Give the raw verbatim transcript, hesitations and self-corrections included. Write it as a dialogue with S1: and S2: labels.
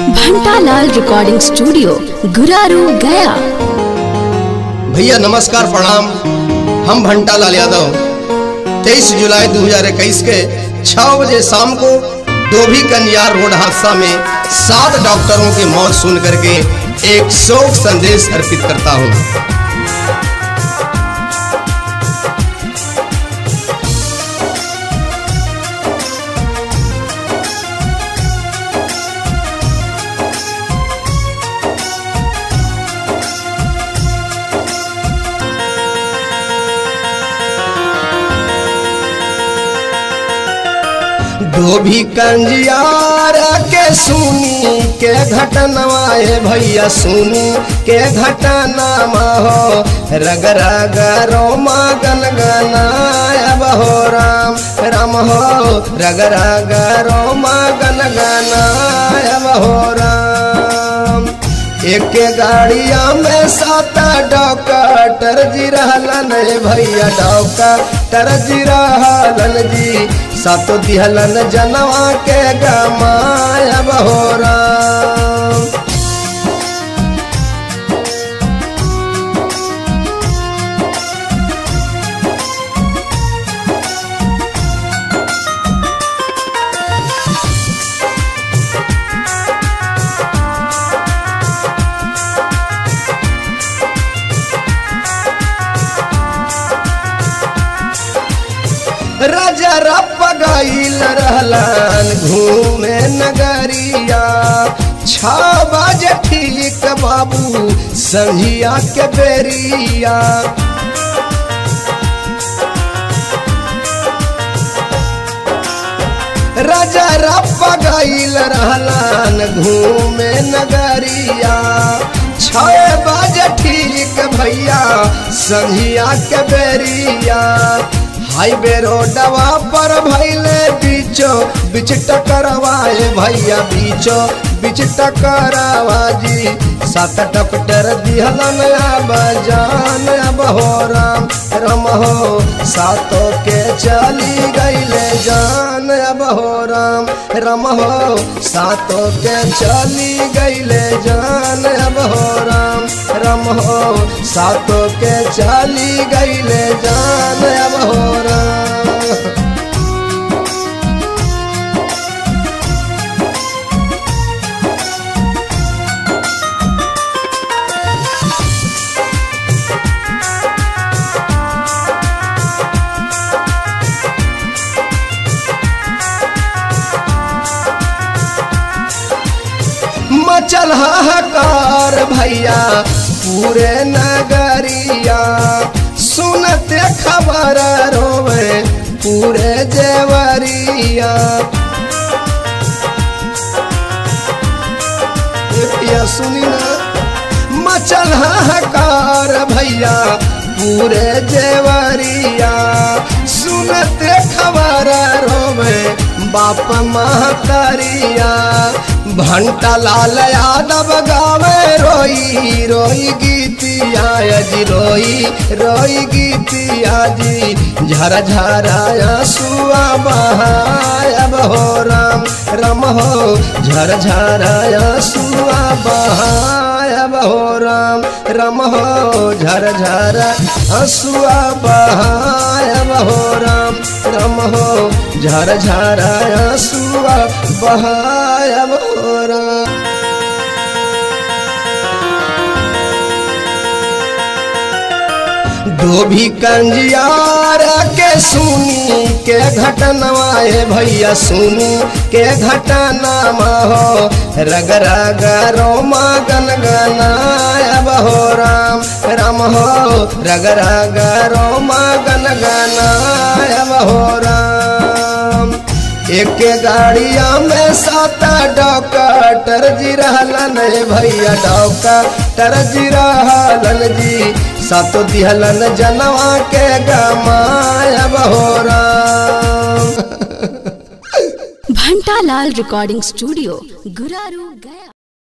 S1: घंटालाल recording studio Guraru Gaya.
S2: भैया नमस्कार प्रणाम। हम घंटालाल यादव तेईस जुलाई दो हज़ार इक्कीस के छह बजे शाम को डोभी कन्यार रोड हादसा में सात डॉक्टरों की मौत सुन करके एक शोक संदेश अर्पित करता हूं। डोभी कंजियार के सुनी के घटनवाए भैया सुनी के घटनामा हो रग रग रोमा गन गनाया बहो राम राम हो रग रग रोमा गन गनाया बहो राम। एक गाड़िया में सात डॉक्टर जी रहलन भैया डॉक्टर जी रहलन जी सातो दिहलन जनवा के गमाया बहो राम। राजा रप गईल रहलन घूमे नगरिया छह बजे ठीक बाबू संझिया के बेरिया। राजा रप गईल रहलन घूमे नगरिया छह बजे ठीक भैया संझिया के बेरिया। हाईवे रोडवा पर भैले बीचो बीच टकरवाए भैया बीचो बीच टकरवा जी सात डॉक्टर दिहलन अब जान अब हो राम राम हो सातों के चली गईले जान अब हो राम राम हो सातों के चली गईले जान अब हो राम राम हो सातों के चली गईले जान अब हो राम। मचल हाहाकार भैया पूरे नगरिया सुनते खबर रोवे पूरे जेवरिया। भैया सुनी ना मचल हाहाकार भैया पूरे जेवरिया सुनते खबर रोवे बाप महतरिया। घंटालाल यादव गावे रोई रोई गीतिया जी रोई रोई गीतिया जी झर झराया सुआ बहाया बहो राम राम हो झर झराया सुआ बहाया बहो राम राम हो झर झर हसुआ बहाया बहो राम राम हो झर झराया सुआ बहाया बहो राम। डोभी कंजियार के सुनी के घटनवाए भैया सुनी के घटनामा हो रग रग रोमा गन गनाया बहो राम राम हो रग रग रोमा गन गनाया बहो राम। एक गाड़िया में सात डॉक्टर जी रहलन भैया डॉक्टर जी रहलन जी सातो दिहलन जनवा के गमाया बहो राम।
S1: घंटालाल रिकॉर्डिंग स्टूडियो गुरारू गया।